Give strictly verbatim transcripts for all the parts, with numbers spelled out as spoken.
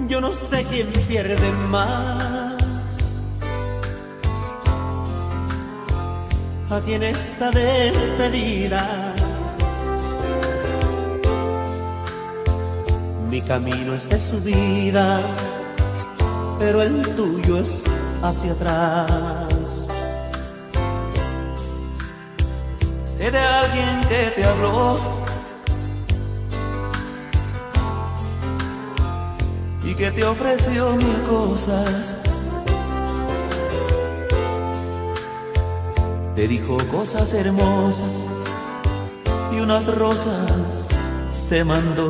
Yo no sé quién pierde más, aquí en esta despedida. Mi camino es de subida, pero el tuyo es hacia atrás. Sé de alguien que te habló y que te ofreció mil cosas. Te dijo cosas hermosas y unas rosas te mandó.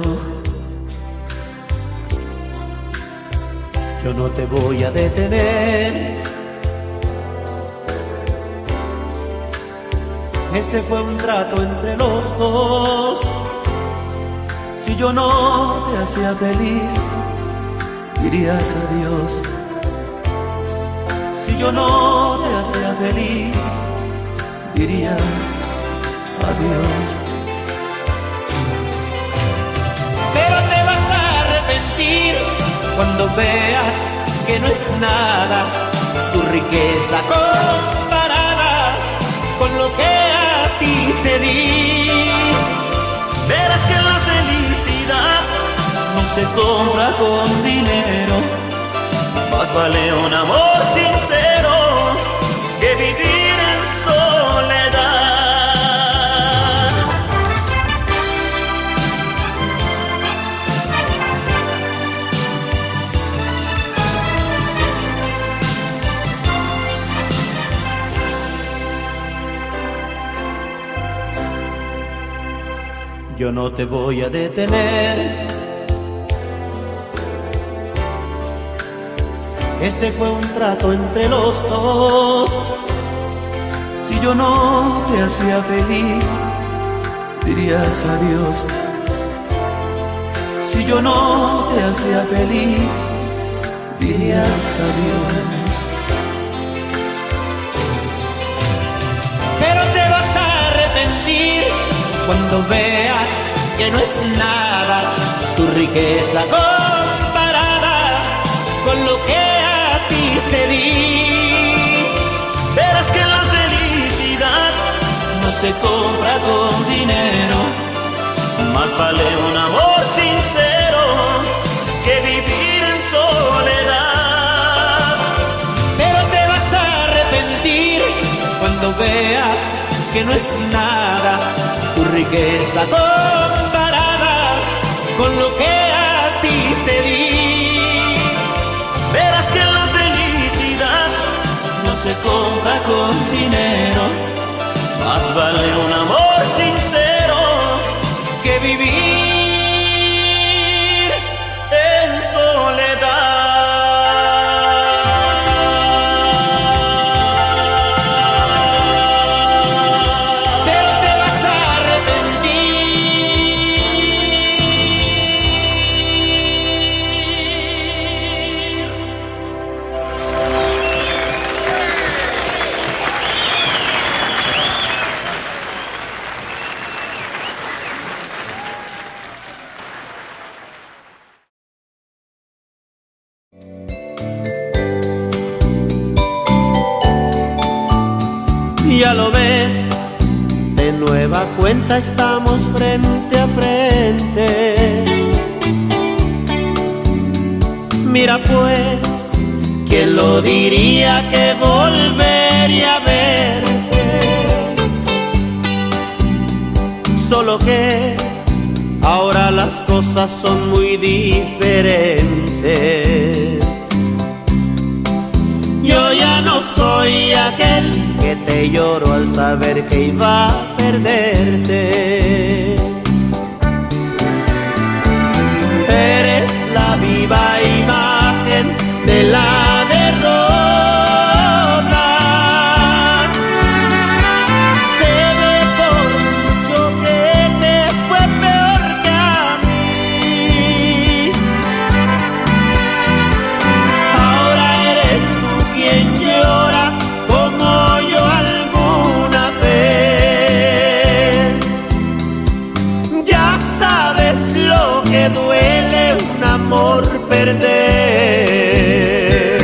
Yo no te voy a detener, ese fue un trato entre los dos. Si yo no te hacía feliz, dirías adiós. Si yo no te hacía feliz, dirías adiós. Pero te vas a arrepentir cuando veas que no es nada su riqueza comparada con lo que a ti te di. Verás que la felicidad no se compra con dinero, más vale un amor sincero que vivir en soledad. Yo no te voy a detener, ese fue un trato entre los dos. Si yo no te hacía feliz, dirías adiós. Si yo no te hacía feliz, dirías adiós. Pero te vas a arrepentir cuando veas que no es nada su riqueza comparada con lo que a ti te di. Verás que la felicidad no se compra con dinero, más vale un amor sincero que vivir en soledad. Pero te vas a arrepentir cuando veas que no es nada su riqueza comparada con lo que a ti te di. Verás que la felicidad no se compra con dinero, más vale un amor sincero que vivir en soledad. Ya lo ves, de nueva cuenta estamos frente a frente. Mira pues, ¿quién lo diría que volvería a verte? Solo que ahora las cosas son muy diferentes. Yo ya no soy aquel que te lloró al saber que iba a perderte. Eres la viva imagen de la derrota. Se ve por mucho que te fue peor que a mí. Ahora eres tú quien llora como yo alguna vez. Ya sabes lo que duele un amor amor perder.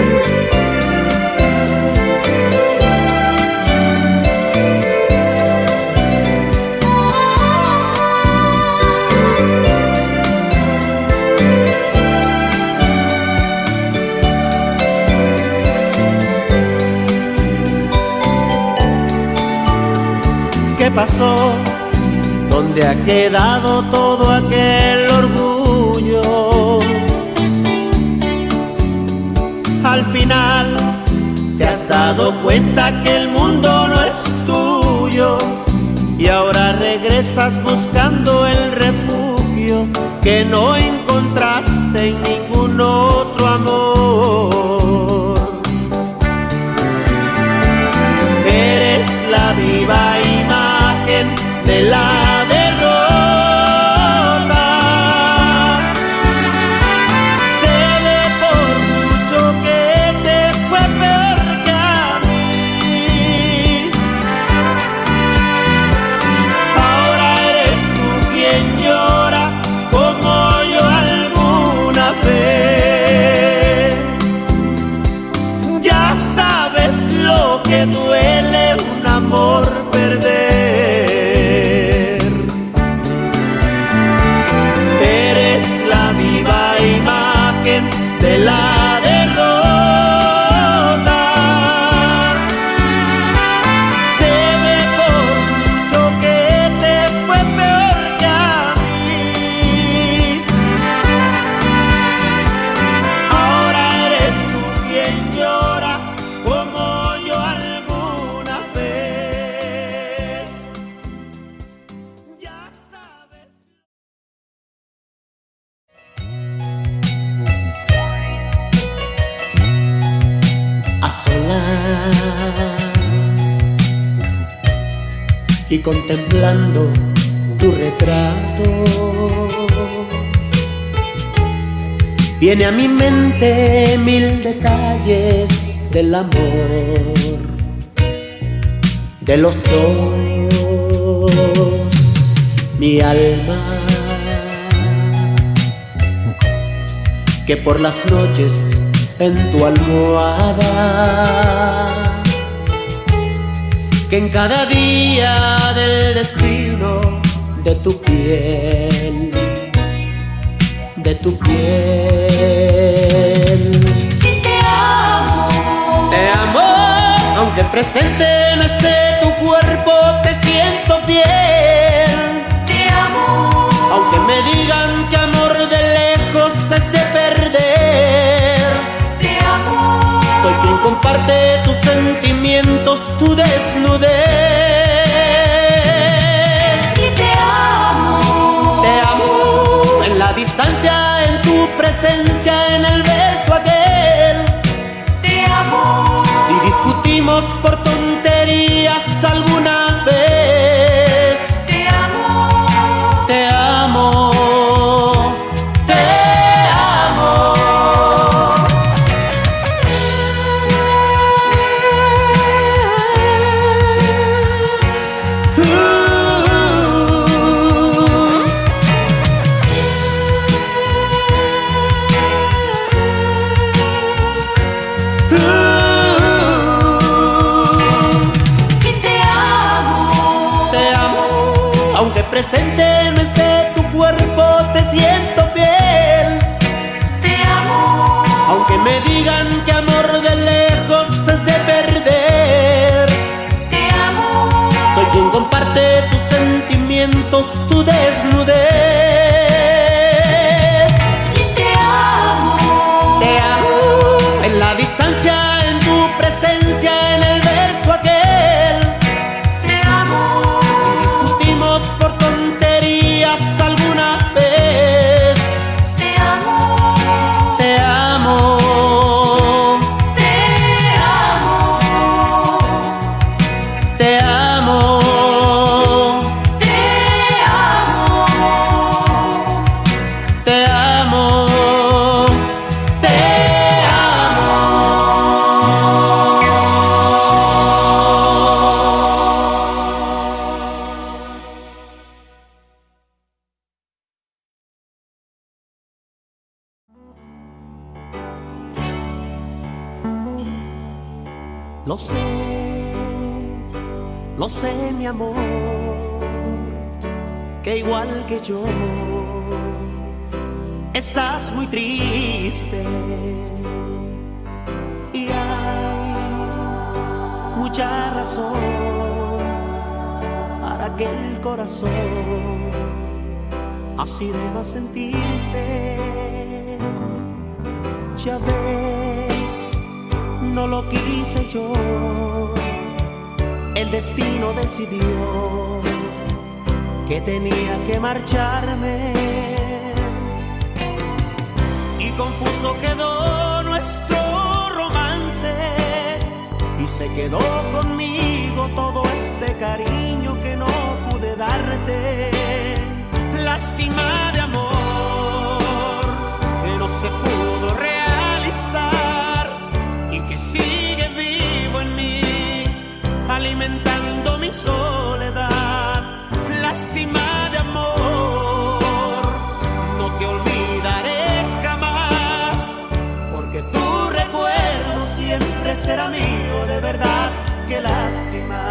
¿Qué pasó? ¿Dónde ha quedado todo aquel orgullo? Al final te has dado cuenta que el mundo no es tuyo y ahora regresas buscando el refugio que no encontraste en ningún otro amor. Eres la viva imagen de la derrota. Se ve por mucho que te fue peor que a mí. Ahora eres tú quien llora como yo alguna vez. Ya sabes lo que duele un amor perder. De la derrota. Se ve por mucho que te fue peor que a mí. Ahora eres tú quien llora como yo alguna vez. Ya sabes. Y contemplando tu retrato, viene a mi mente mil detalles del amor, de los sueños, mi alma, que por las noches en tu almohada, que en cada día del destino de tu piel, de tu piel. Y te amo, te amo, aunque presente no esté tu cuerpo, te siento fiel. te amo, Aunque me digan que amor de lejos es de perder, te amo, soy quien comparte tus sentimientos, tu desnudez. y te amo, Te amo en la distancia, en tu presencia, en el beso aquel. te amo, Si discutimos por tonterías alguna vez, te amo, te amo, te amo. y te amo, Te amo, aunque presente no esté tu cuerpo, te siento fiel. te amo, Aunque me digan que amor de lejos es de perder, te amo, soy quien comparte tus sentimientos, tu desnudez. y te amo, Te amo en la distancia, en tu presencia, en el beso aquel. te amo, Si discutimos por tonterías alguna vez, te amo, te amo, te amo, te amo, te amo. Lo sé, lo sé, mi amor, que igual que yo estás muy triste y hay mucha razón para que el corazón así deba sentirse. Ya ves, no lo quise yo, el destino decidió que tenía que marcharme y confuso quedó nuestro romance y se quedó conmigo todo este cariño que no pude darte. Lástima de amor que no se pudo realizar y que sigue vivo en mí, alimentando mi soledad. Lástima de amor, no te olvidaré jamás, porque tu recuerdo siempre será mío, de verdad, qué lástima.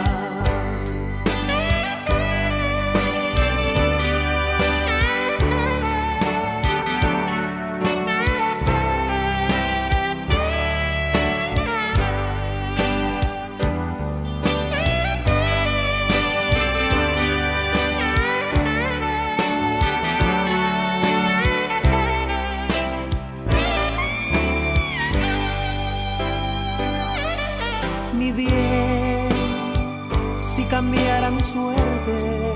Cambiara mi suerte,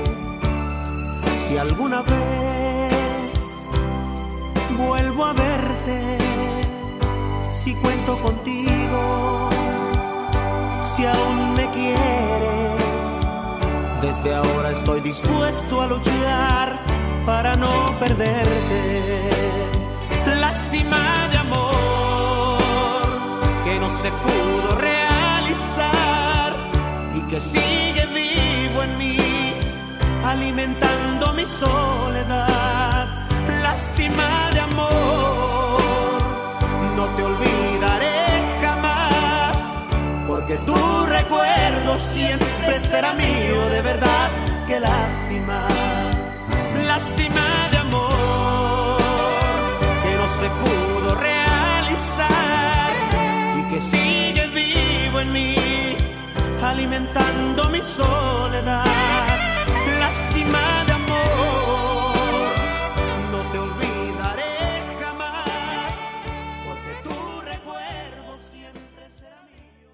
si alguna vez vuelvo a verte, si cuento contigo, si aún me quieres, desde ahora estoy dispuesto a luchar para no perderte. Lástima de amor que no se pudo realizar y que sigue vivo en mí, alimentando mi soledad. Lástima de amor, no te olvidaré jamás, porque tu recuerdo siempre será mío, de verdad, qué lástima. Lástima de amor que no se pudo realizar y que sigue vivo en mí, alimentando mi soledad. Lástima de amor, no te olvidaré jamás, porque tu recuerdo siempre será mío,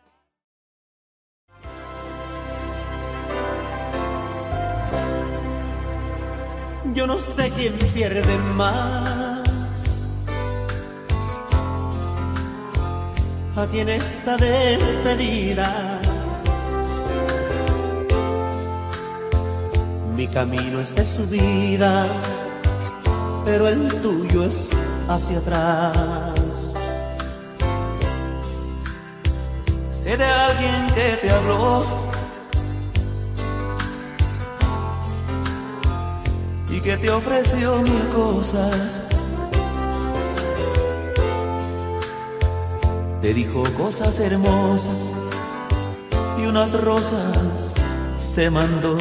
de verdad. Yo no sé quién pierde más aquí en esta despedida. Mi camino es de subida, pero el tuyo es hacia atrás. Sé de alguien que te habló y que te ofreció mil cosas. Te dijo cosas hermosas y unas rosas te mandó.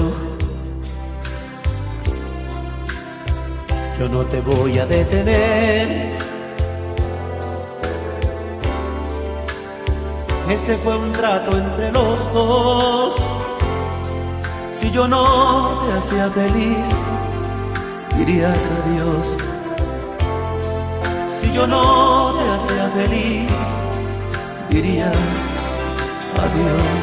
Yo no te voy a detener, ese fue un trato entre los dos. Si yo no te hacía feliz, dirías adiós. Si yo no te hacía feliz, dirías adiós.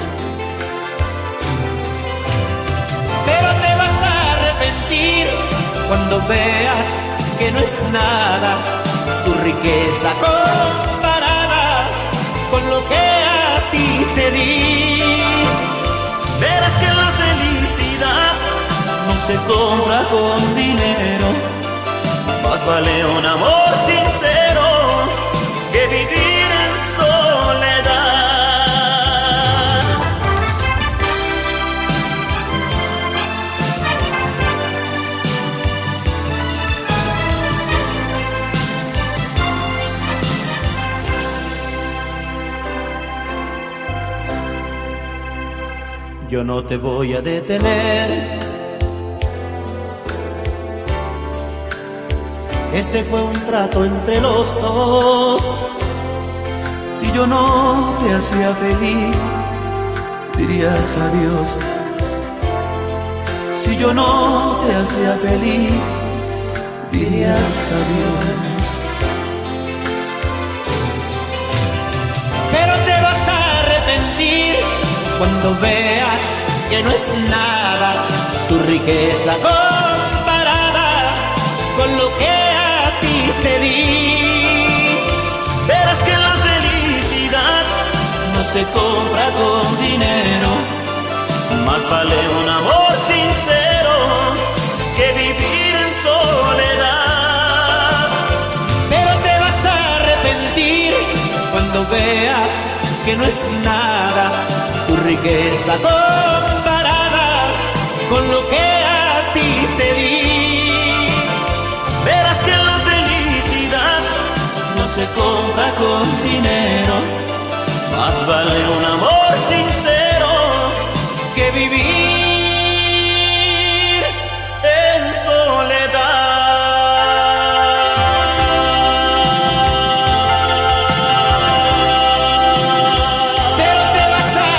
Pero te vas a arrepentir cuando veas que no es nada su riqueza comparada con lo que a ti te di. Verás que la felicidad no se compra con dinero, más vale un amor sincero que vivir en soledad. yo no te voy a detener. Ese fue un trato entre los dos. Si yo no te hacía feliz, dirías adiós. Si yo no te hacía feliz, dirías adiós. Pero te vas a arrepentir cuando veas que no es nada su riqueza comparada con lo que a ti te di. Verás que la felicidad no se compra con dinero. Más vale un amor sincero que vivir en soledad. Pero te vas a arrepentir cuando veas que no es nada su riqueza comparada con lo que a ti te di. Verás que la felicidad no se compra con dinero. Más vale un amor sincero que vivir en soledad. Pero te vas a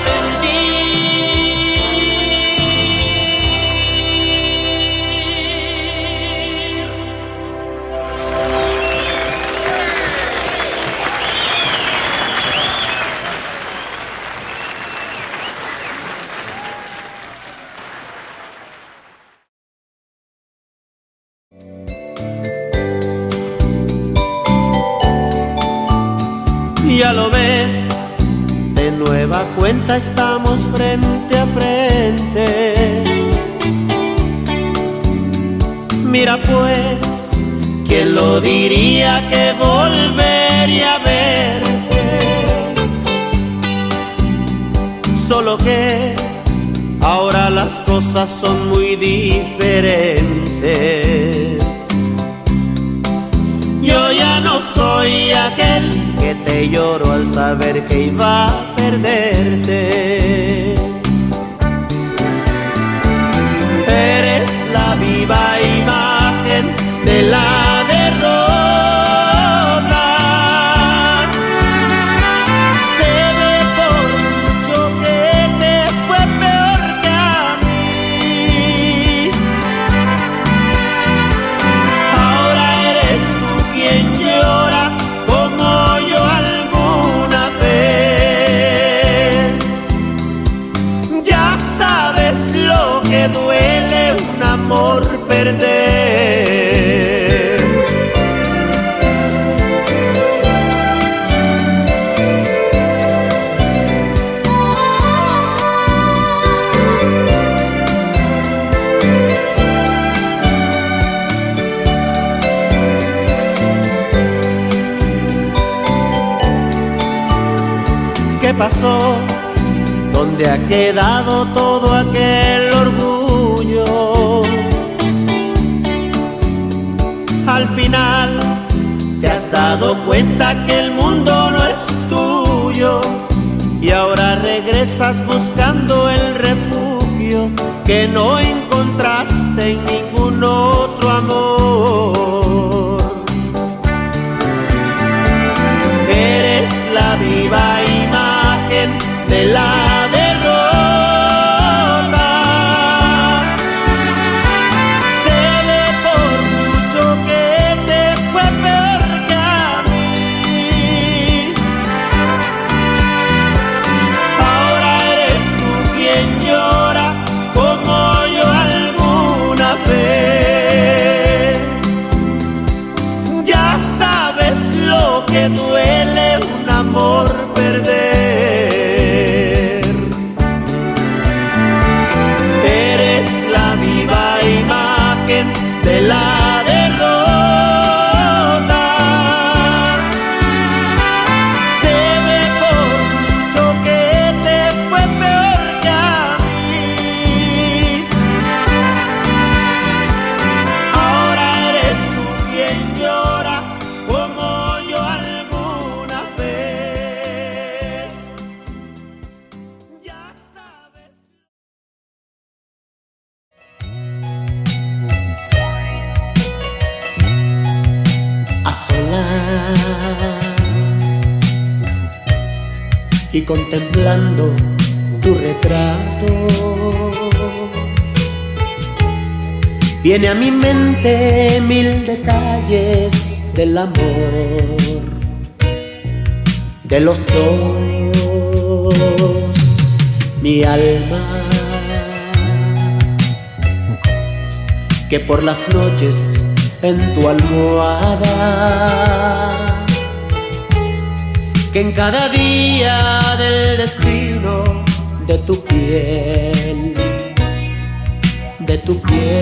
Ya lo ves, de nueva cuenta estamos frente a frente. Mira pues, ¿quién lo diría que volvería a verte? Solo que ahora las cosas son muy diferentes. Yo ya no soy aquel que te lloró al saber que iba a perderte. Eres la viva imagen de la derrota. Se ve por mucho que te fue peor que a mí. Ahora eres tú quien llora como yo alguna vez. Ya sabes lo que duele un amor perder. ¿Qué pasó? ¿Dónde ha quedado todo aquel orgullo? Al final te has dado cuenta que el mundo no es tuyo y ahora regresas buscando el refugio que no encontraste en ningún otro amor. Eres la viva imagen de la derrota. Se ve por mucho que te fue peor que a mí. Ahora eres tú quien llora como yo alguna vez. Ya sabes lo que duele un amor perder. Eres la viva imagen de la derrota. Se ve por mucho que te fue peor que a mí. Ahora eres tú quien llora como yo alguna vez. Ya sabes. hablas y contemplando tu retrato, viene a mi mente mil detalles del amor, de los sueños, mi alma, que por las noches en tu almohada, que en cada día del destino de tu piel, de tu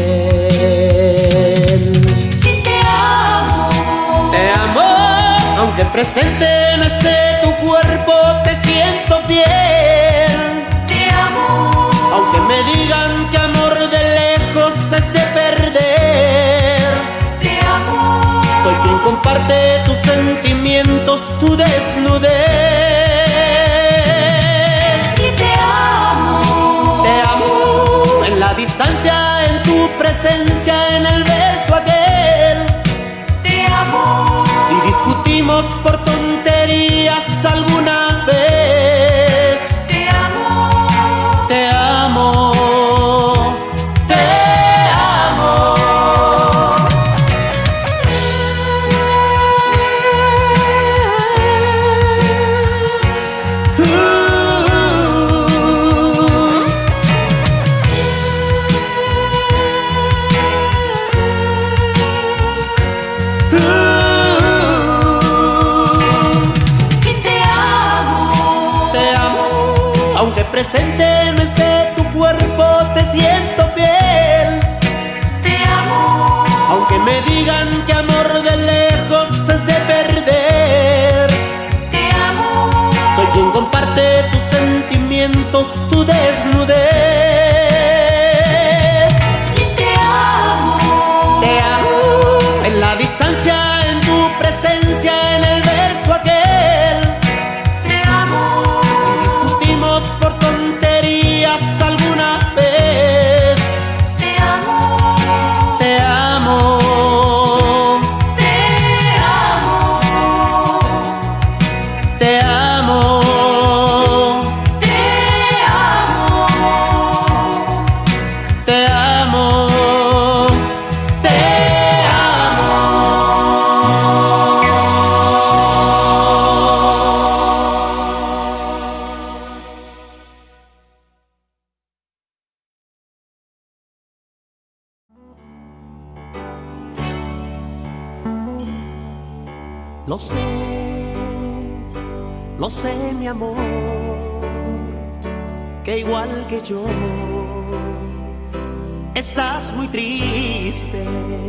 piel. Y te amo, Te amo, aunque presente no esté tu cuerpo, te siento fiel. te amo, Aunque me digan que amor de lejos es de perder, te amo, soy quien comparte tus sentimientos, tu desnudez. y te amo, Te amo en la distancia, en tu presencia, en el verso aquel. te amo, Si discutimos por tonterías alguna vez, te amo, te amo, te amo. Uh, y te amo, Te amo, aunque presente no esté tu cuerpo, te siento fiel. te amo, Aunque me digan que amor de lejos es de perder, te amo, soy quien comparte tus sentimientos, tu desnudez. y te amo, Te amo en la distancia, en tu presencia, en el verso aquel. te amo, Si discutimos por tonterías alguna vez, te amo, te amo, te amo, te amo, te amo, te amo, te Lo sé, lo sé, mi amor, que igual que yo estás muy triste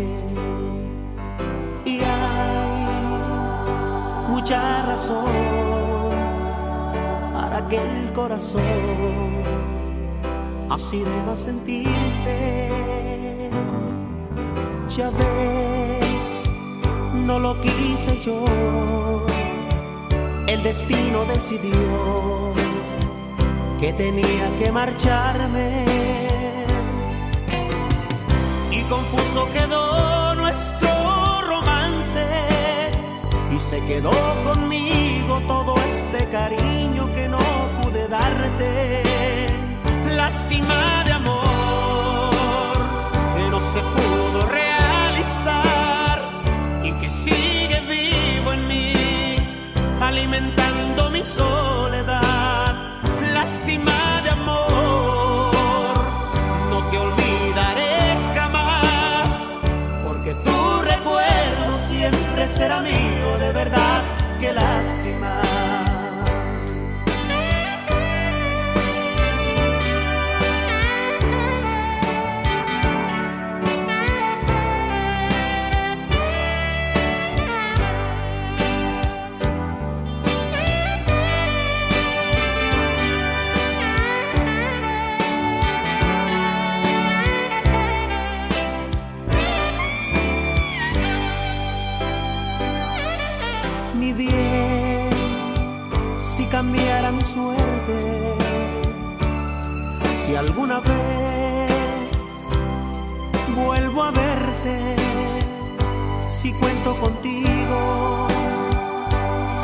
y hay mucha razón para que el corazón así deba sentirse. Ya ves, no lo quise yo, el destino decidió que tenía que marcharme, y confuso quedó nuestro romance, y se quedó conmigo todo este cariño que no pude darte. Lástima de amor que no se pudo realizar y que sigue vivo en mí, alimentando mi soledad. Lástima de amor, no te olvidaré jamás, porque tu recuerdo siempre será mío, de verdad, qué lástima. Mi bien, si cambiara mi suerte, si alguna vez vuelvo a verte, si cuento contigo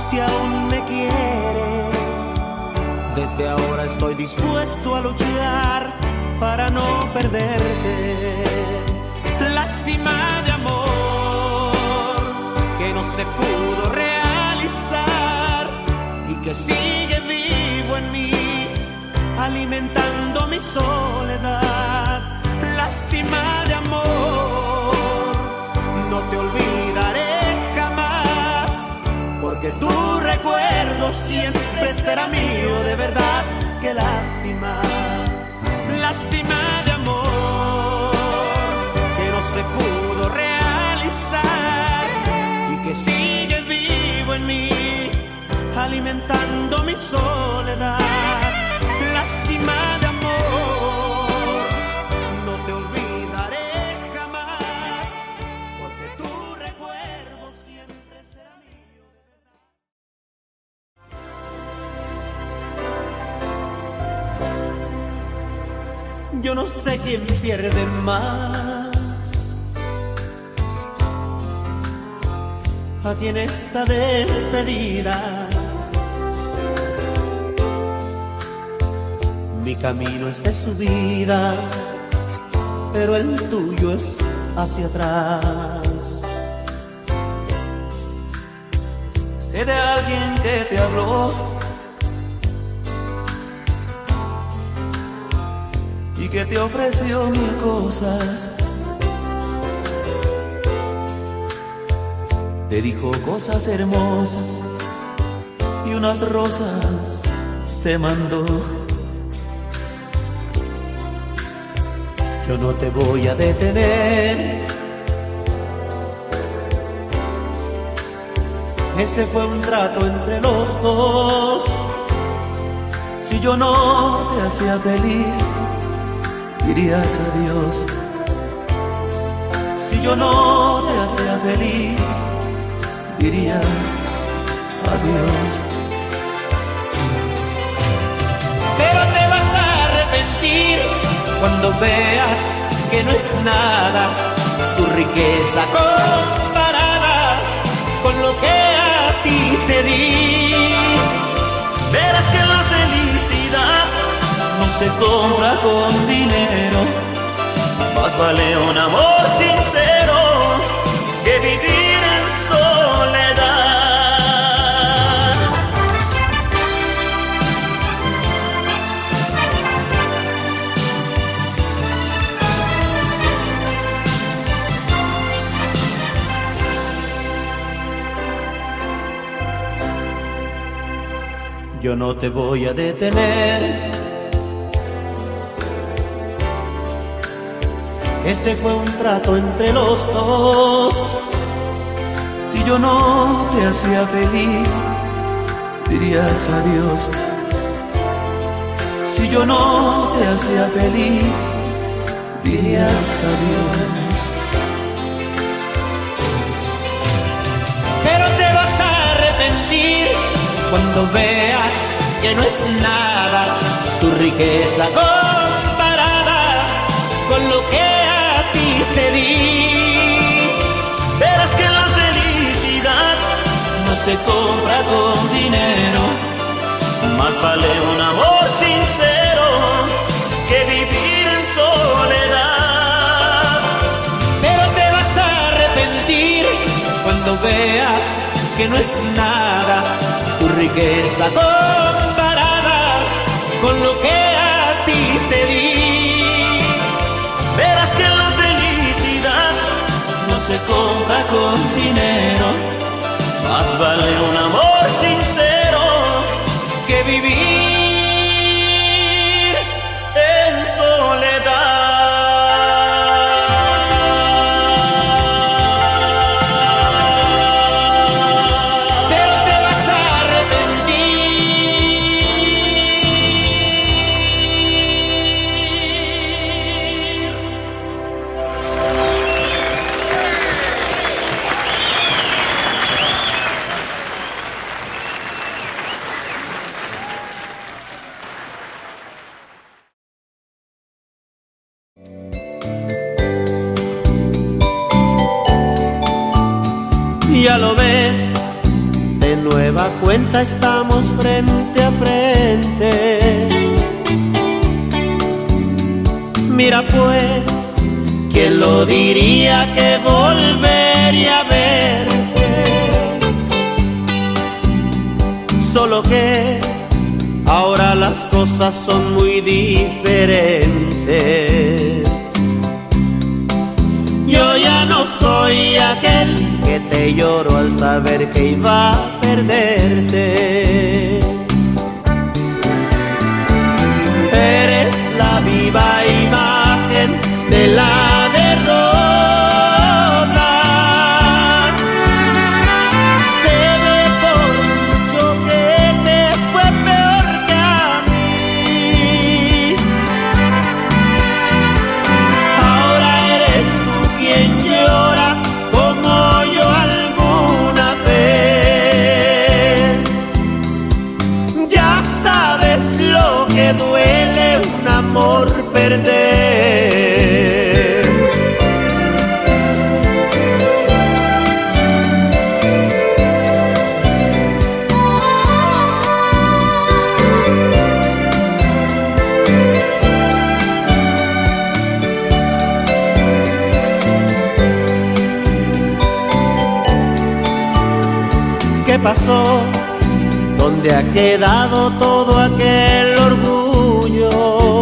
si aún me quieres. Desde ahora estoy dispuesto a luchar para no perderte. Lástima de amor que no se pudo realizar y que sigue vivo en mí, alimentando mi soledad. Lástima de amor, no te olvidaré jamás, porque tu recuerdo siempre será mío, de verdad. Qué lástima, lástima de amor que no se pudo realizar y que sigue vivo en mí, alimentando mi soledad. Lástima de amor, no te olvidaré jamás, porque tu recuerdo siempre será mío, de verdad. Yo no sé quién pierde más aquí en esta despedida. Mi camino es de subida, pero el tuyo es hacia atrás. Sé de alguien que te habló y que te ofreció mil cosas. Te dijo cosas hermosas y unas rosas te mandó. Yo no te voy a detener. Ese fue un trato entre los dos. Si yo no te hacía feliz, dirías adiós. Si yo no te hacía feliz, dirías adiós. Pero te vas a arrepentir cuando veas que no es nada su riqueza comparada con lo que a ti te di. Verás que la felicidad no se compra con dinero. Más vale un amor sincero que vivir en soledad. Yo no te voy a detener. Ese fue un trato entre los dos. Si yo no te hacía feliz, dirías adiós. Si yo no te hacía feliz, dirías adiós. Pero te vas a arrepentir cuando veas que no es nada su riqueza comparada con lo que a ti te di. Verás que la felicidad no se compra con dinero. Más vale un amor sincero que vivir en soledad. Pero te vas a arrepentir cuando veas que no es nada su riqueza comparada con lo que a ti te di. Verás que la felicidad no se compra con dinero. Más vale un amor sincero que vivir en soledad. Ya lo ves, te nueva cuenta estamos frente a frente. Mira pues, ¿quién lo diría que volvería a verte? Solo que ahora las cosas son muy diferentes. Yo ya no soy aquel que te lloró al saber que iba a perderte. Eres la viva imagen de la derrota. Se ve por mucho que te fue peor que a mí. Ahora eres tú quien llora como yo alguna vez. Ya sabes lo que duele un amor perder. ¿Qué pasó? ¿Dónde ha quedado todo aquel orgullo?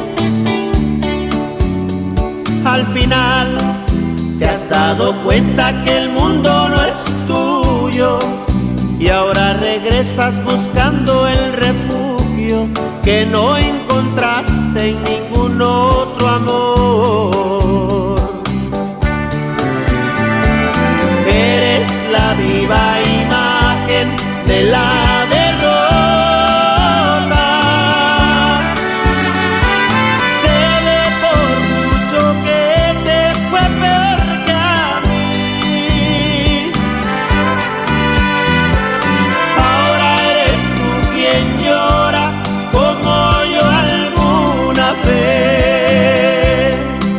Al final te has dado cuenta que el mundo no es tuyo y ahora regresas buscando el refugio que no encontraste en ningún otro amor. Eres la viva imagen de la derrota. Se ve por mucho que te fue peor que a mí. Ahora eres tú quien llora como yo alguna vez.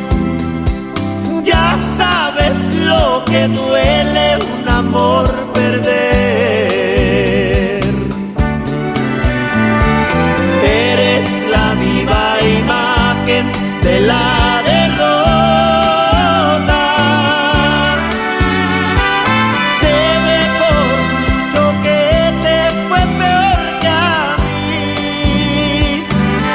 Ya sabes lo que duele un amor perder. Eres la viva imagen de la derrota. Se ve por mucho que te fue peor que a mí.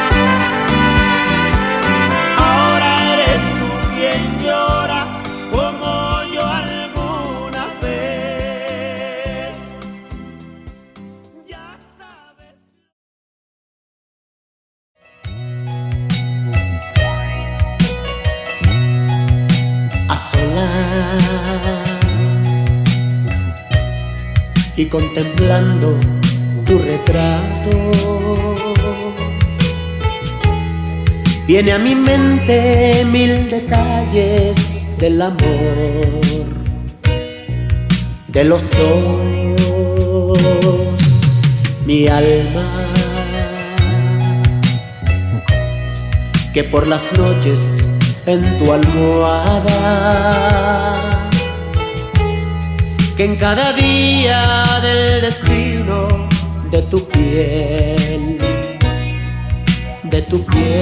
Ahora eres tú quien llora como yo alguna vez. Ya sabes. A solas y contemplando tu retrato, viene a mi mente mil detalles del amor, de los sueños, mi alma, que por las noches en tu almohada, que en cada día del destino de tu piel, de tu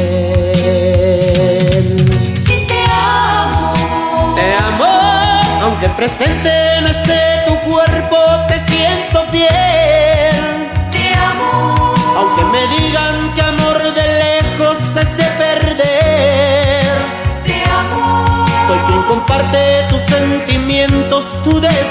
piel. Y te amo, Te amo, aunque presente no esté tu cuerpo, te siento fiel. te amo, Aunque me digan que amor de lejos es de perder, te amo, soy quien comparte tus sentimientos, tu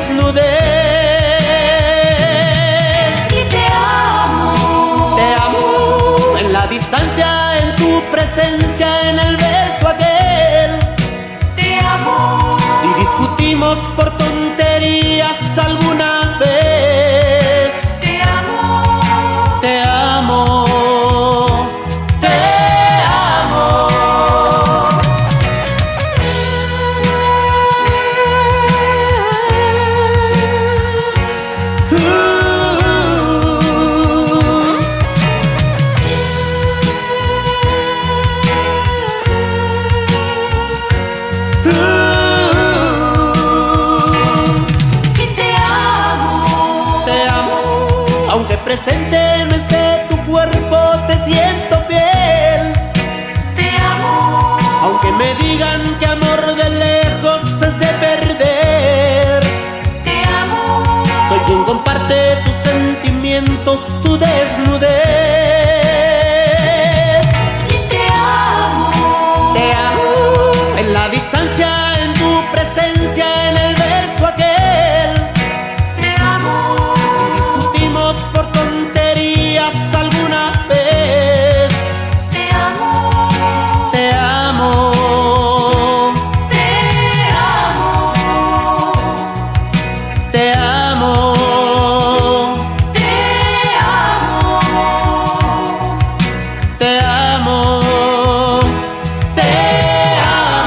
desnudez. y te amo, Te amo en la distancia, en tu presencia, en el verso aquel. te amo, Si discutimos por tonterías alguna vez, te amo, te amo, te amo. y te amo, Te amo, presente no esté tu cuerpo, te siento fiel. Te amo, Aunque me digan que amor de lejos es de perder, te amo, soy quien comparte tus sentimientos, tu desnudez. y te amo, Te amo en la distancia, en tu presencia, en el verso aquel. te amo, Si discutimos por tonterías alguna vez, te amo, te amo. te amo, Te amo, te amo, te amo, te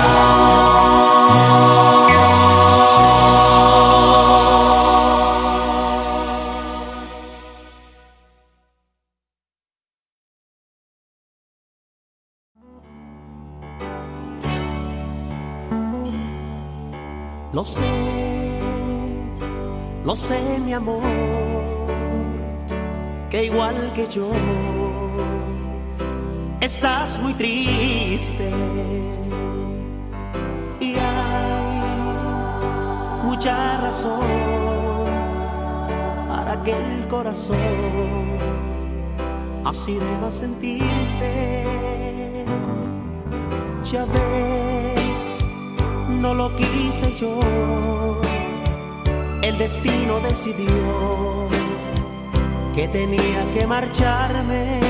amo. Lo sé, lo sé, mi amor, que igual que yo estás muy triste y hay mucha razón para que el corazón así deba sentirse. Ya ves, no lo quise yo, el destino decidió que tenía que marcharme,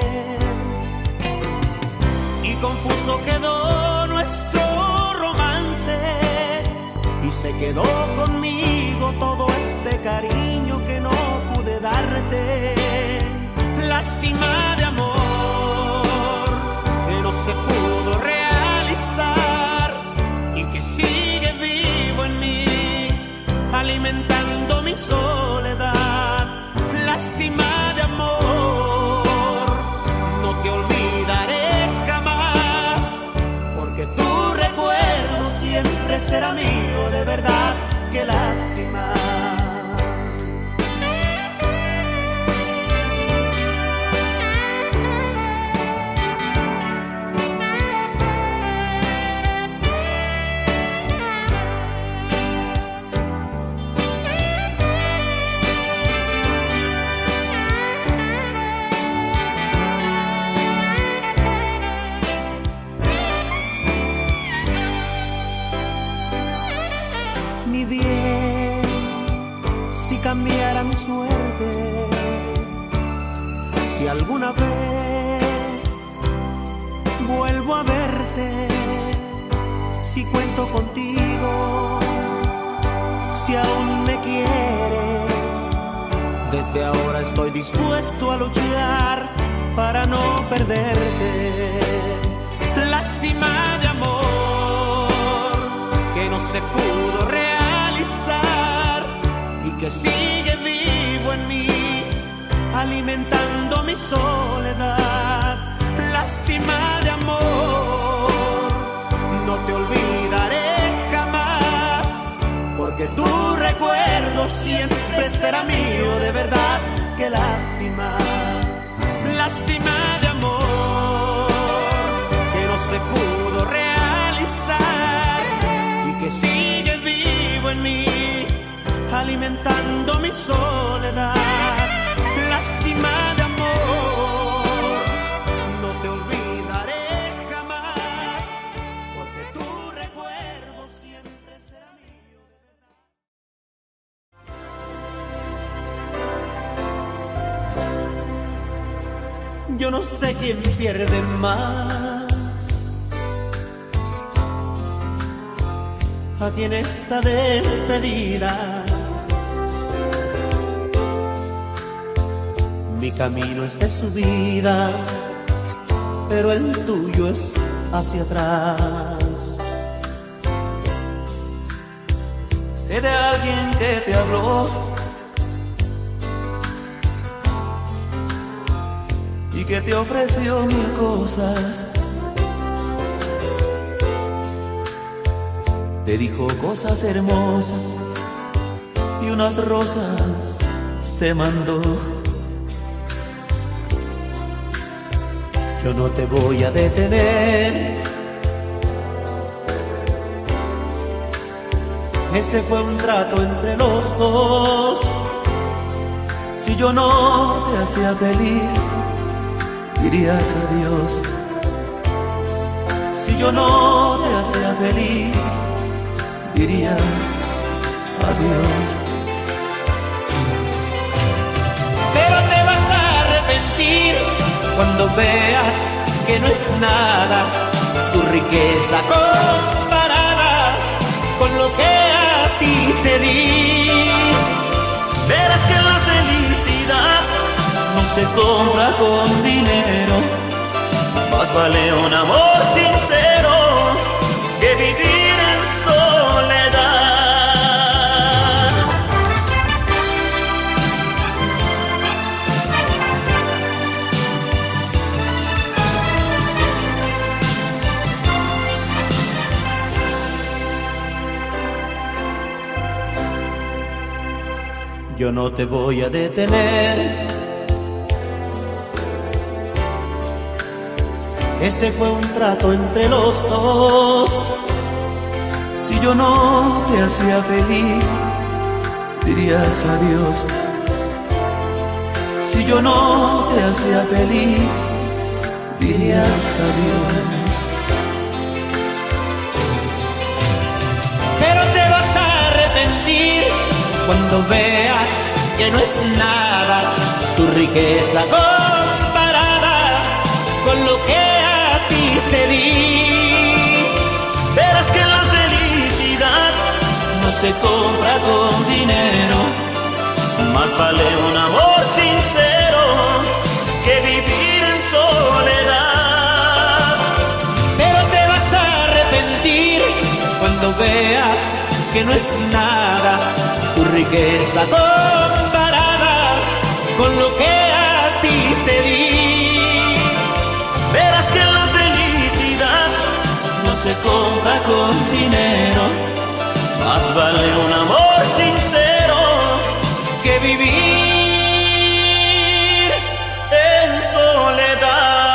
y confuso quedó nuestro romance, y se quedó conmigo todo este cariño que no pude darte. Lástima de amor que no se pudo realizar y que sigue vivo en mí, alimentando mi soledad. Lástima de amor, no te olvidaré jamás, porque tu recuerdo siempre será mío, de verdad, qué lástima. Mi bien, si cambiara mi suerte, si alguna vez vuelvo a verte, si cuento contigo, si aún me quieres, desde ahora estoy dispuesto a luchar para no perderte. Lástima de amor que no se pudo realizar y que sigue vivo en mí, alimentando mi soledad. Lástima de amor, no te olvidaré jamás, porque tu recuerdo siempre será mío, de verdad, qué lástima. Lástima de amor que no se pudo realizar y que sigue vivo en mí, alimentando mi soledad. Lástima de amor, no te olvidaré jamás, porque tu recuerdo siempre será mío, de verdad. Yo no sé quién pierde más, aquí en esta despedida. Mi camino es de subida, pero el tuyo es hacia atrás. Sé de alguien que te habló y que te ofreció mil cosas. Te dijo cosas hermosas y unas rosas te mandó. Yo no te voy a detener. Ese fue un trato entre los dos. Si yo no te hacía feliz, dirías adiós. Si yo no te hacía feliz, dirías adiós. Pero te vas a arrepentir cuando veas que no es nada su riqueza comparada con lo que a ti te di. Verás que la felicidad no se compra con dinero. Más vale un amor sincero que vivir en soledad. Yo no te voy a detener. Ese fue un trato entre los dos. Si yo no te hacía feliz, dirías adiós. Si yo no te hacía feliz, dirías adiós. Pero te vas a arrepentir cuando veas que no es nada su riqueza comparada con lo que a ti te di. Verás que la felicidad no se compra con dinero. Más vale un amor sincero que vivir en soledad. Pero te vas a arrepentir cuando veas que no es nada su riqueza comparada con lo que a ti te di. Verás que la felicidad no se compra con dinero. Más vale un amor sincero que vivir en soledad.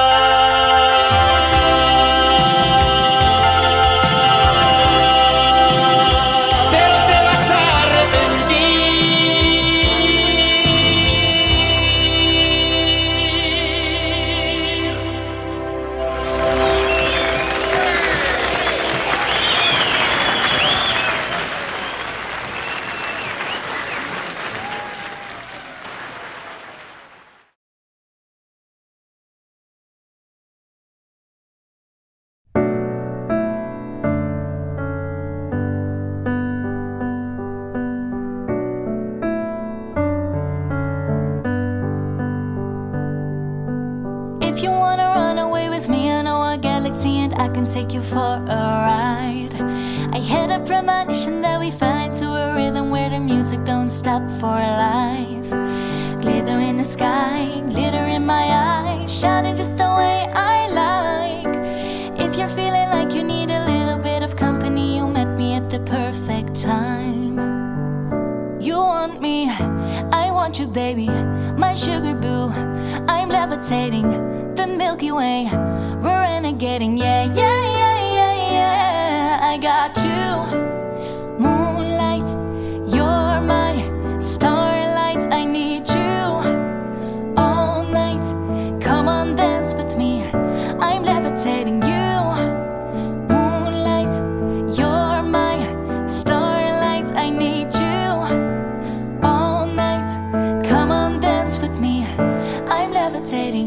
Take you for a ride. I had a premonition that we fell into a rhythm where the music don't stop for life. Glitter in the sky, glitter in my eyes, shining just the way I like. If you're feeling like you need a little bit of company, you met me at the perfect time. You want me, I want you, baby, my sugar boo. I'm levitating the Milky Way. We're renegading, yeah, yeah, yeah, yeah, yeah. I got you, moonlight. You're my starlight. I need you all night. Come on, dance with me. I'm levitating you, moonlight. You're my starlight. I need you all night. Come on, dance with me. I'm levitating.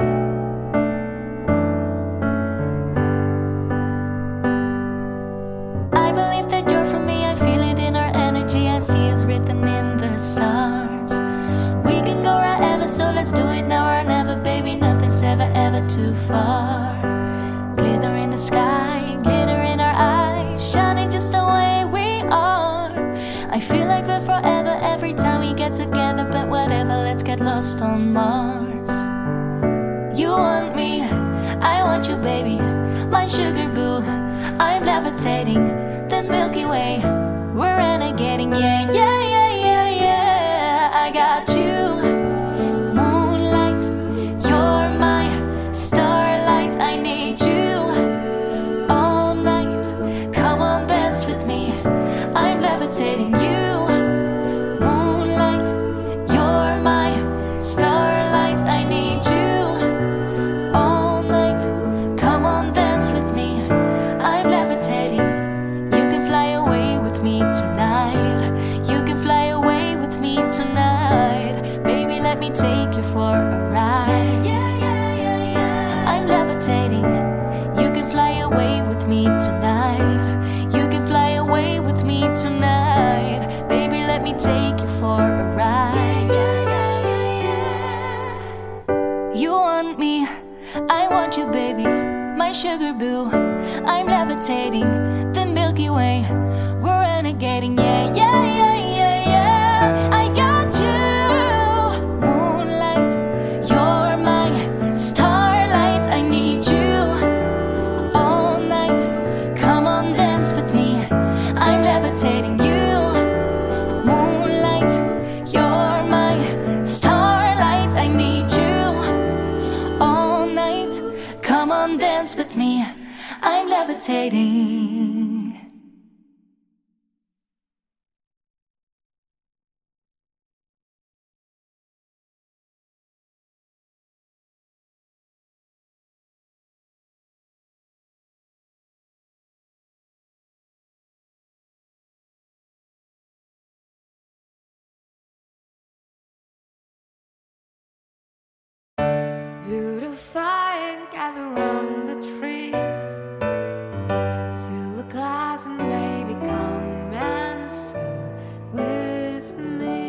See is written in the stars. We can go wherever, so let's do it now or never, baby. Nothing's ever, ever too far. Glitter in the sky, glitter in our eyes, shining just the way we are. I feel like we're forever every time we get together, but whatever, let's get lost on Mars. You want me, I want you, baby, my sugar boo. I'm levitating the Milky Way. We're renegading, yeah, yeah, yeah, yeah, yeah. I got you, moonlight. You're my starlight. me tonight. You can fly away with me tonight. Baby, let me take you for a ride. Yeah, yeah, yeah, yeah. I'm levitating. You can fly away with me tonight. You can fly away with me tonight. Baby, let me take you for a ride. Yeah, yeah, yeah, yeah. You want me, I want you, baby. My sugar boo, I'm levitating. The Milky Way, we're renegading. Yeah, yeah, yeah, yeah, yeah. I got you, moonlight. You're my starlight. I need you all night. Come on, dance with me. I'm levitating you, moonlight. You're my starlight. I need you all night. Come on, dance with me. I'm levitating. Beautify and gather round the tree. Fill the glass and maybe come and sing with me.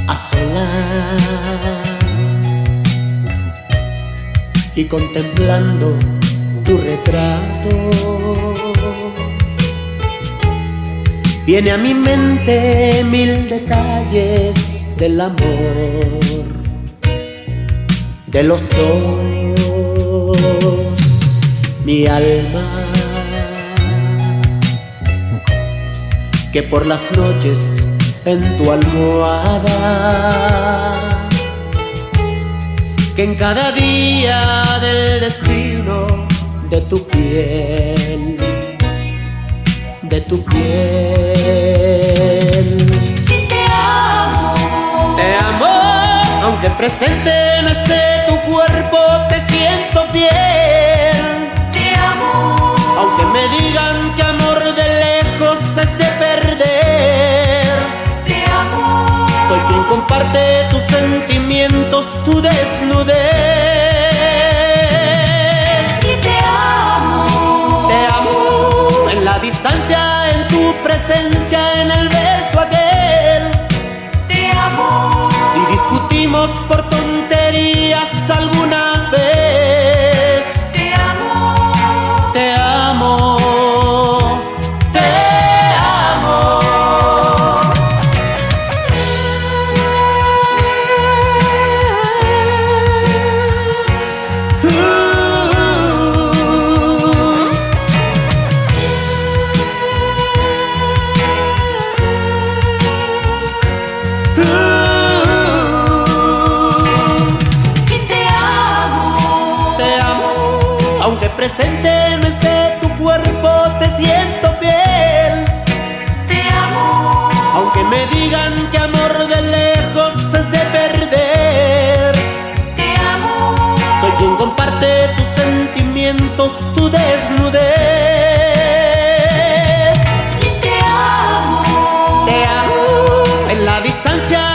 a solas y contemplando tu retrato, viene a mi mente mil detalles del amor, de los sueños, mi alma, que por las noches en tu almohada, que en cada día del destino de tu piel, de tu piel. Te amo, te amo, aunque presente no esté tu cuerpo, te siento fiel. te amo, Aunque me digan que amor de lejos es de perder, te amo, soy quien comparte tus sentimientos, tu desnudez. sí te amo, Te amo en la distancia, en tu presencia, en el verso aquel. te amo, Si discutimos por tonterías alguna vez, te amo, te amo, te amo. Uh, uh, y te amo, Te amo, aunque presente no esté tu cuerpo, te siento fiel. te amo, Aunque me digan que amor de lejos es de perder, te amo, soy quien comparte tus sentimientos, tu desnudez. y te amo, Te amo en la distancia,